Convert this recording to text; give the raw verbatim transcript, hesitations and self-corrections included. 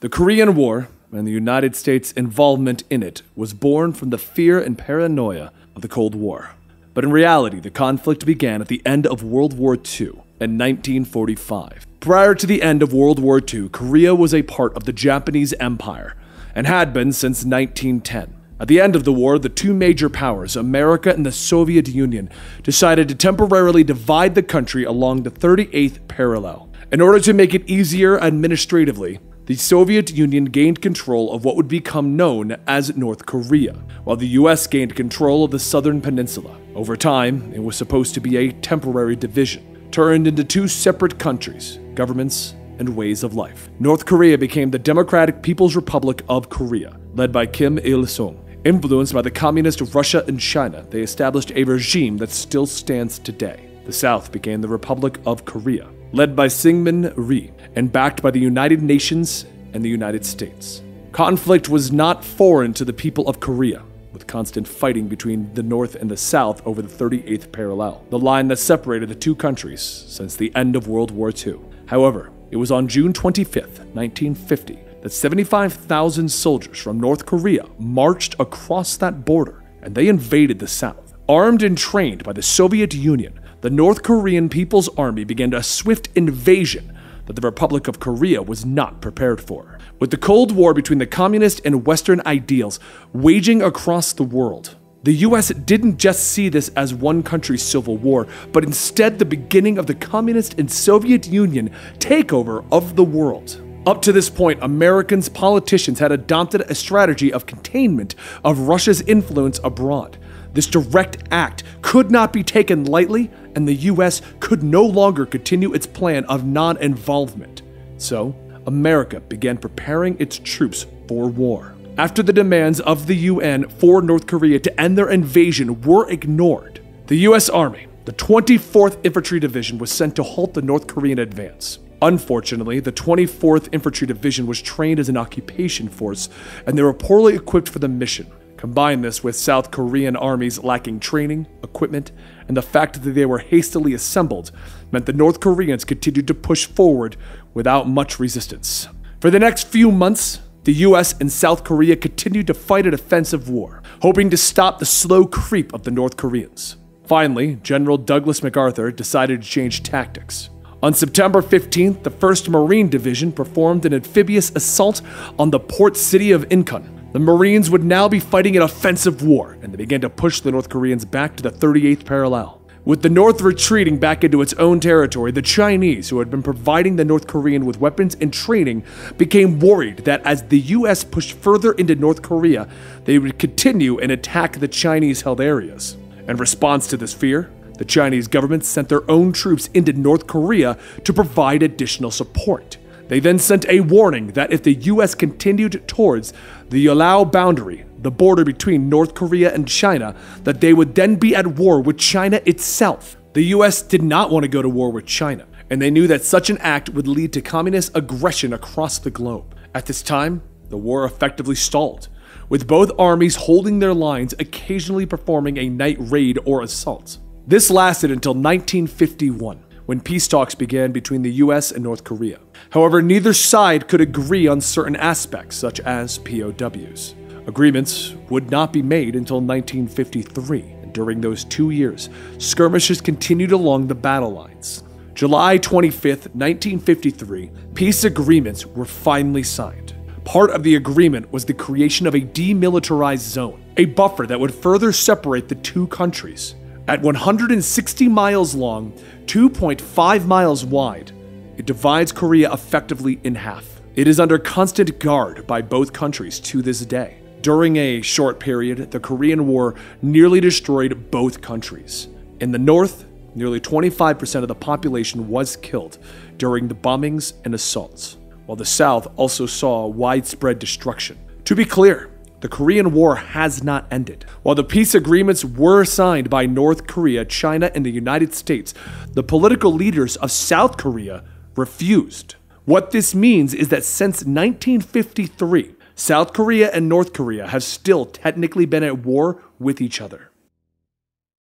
The Korean War and the United States' involvement in it was born from the fear and paranoia of the Cold War. But in reality, the conflict began at the end of World War Two in nineteen forty-five. Prior to the end of World War Two, Korea was a part of the Japanese Empire and had been since nineteen ten. At the end of the war, the two major powers, America and the Soviet Union, decided to temporarily divide the country along the thirty-eighth parallel. In order to make it easier administratively, the Soviet Union gained control of what would become known as North Korea, while the U S gained control of the southern peninsula. Over time, it was supposed to be a temporary division, turned into two separate countries, governments, and ways of life. North Korea became the Democratic People's Republic of Korea, led by Kim Il-sung. Influenced by the communist Russia and China, they established a regime that still stands today. The South became the Republic of Korea, led by Syngman Rhee, and backed by the United Nations and the United States. Conflict was not foreign to the people of Korea, with constant fighting between the North and the South over the thirty-eighth parallel, the line that separated the two countries since the end of World War Two. However, it was on June twenty-fifth, nineteen fifty, that seventy-five thousand soldiers from North Korea marched across that border, and they invaded the South. Armed and trained by the Soviet Union, the North Korean People's Army began a swift invasion that the Republic of Korea was not prepared for. With the Cold War between the communist and Western ideals waging across the world, the U S didn't just see this as one country's civil war, but instead the beginning of the Communist and Soviet Union takeover of the world. Up to this point, Americans' politicians had adopted a strategy of containment of Russia's influence abroad. This direct act could not be taken lightly, and the U S could no longer continue its plan of non-involvement. So, America began preparing its troops for war. After the demands of the U N for North Korea to end their invasion were ignored, the U S Army, the twenty-fourth Infantry Division, was sent to halt the North Korean advance. Unfortunately, the twenty-fourth Infantry Division was trained as an occupation force, and they were poorly equipped for the mission. Combine this with South Korean armies lacking training, equipment, and the fact that they were hastily assembled meant the North Koreans continued to push forward without much resistance. For the next few months, the U S and South Korea continued to fight a defensive war, hoping to stop the slow creep of the North Koreans. Finally, General Douglas MacArthur decided to change tactics. On September fifteenth, the first Marine Division performed an amphibious assault on the port city of Incheon. The Marines would now be fighting an offensive war, and they began to push the North Koreans back to the thirty-eighth parallel. With the North retreating back into its own territory, the Chinese, who had been providing the North Korean with weapons and training, became worried that as the U S pushed further into North Korea, they would continue and attack the Chinese-held areas. In response to this fear, the Chinese government sent their own troops into North Korea to provide additional support. They then sent a warning that if the U S continued towards the Yalu boundary, the border between North Korea and China, that they would then be at war with China itself. The U S did not want to go to war with China, and they knew that such an act would lead to communist aggression across the globe. At this time, the war effectively stalled, with both armies holding their lines, occasionally performing a night raid or assault. This lasted until nineteen fifty-one. When peace talks began between the U S and North Korea. However, neither side could agree on certain aspects, such as P O Ws. Agreements would not be made until nineteen fifty-three, and during those two years, skirmishes continued along the battle lines. July twenty-fifth, nineteen fifty-three, peace agreements were finally signed. Part of the agreement was the creation of a demilitarized zone, a buffer that would further separate the two countries. At one hundred sixty miles long, two point five miles wide, it divides Korea effectively in half. It is under constant guard by both countries to this day. During a short period, the Korean War nearly destroyed both countries. In the north, nearly twenty-five percent of the population was killed during the bombings and assaults, while the south also saw widespread destruction. To be clear, the Korean War has not ended. While the peace agreements were signed by North Korea, China, and the United States, the political leaders of South Korea refused. What this means is that since nineteen fifty-three, South Korea and North Korea have still technically been at war with each other.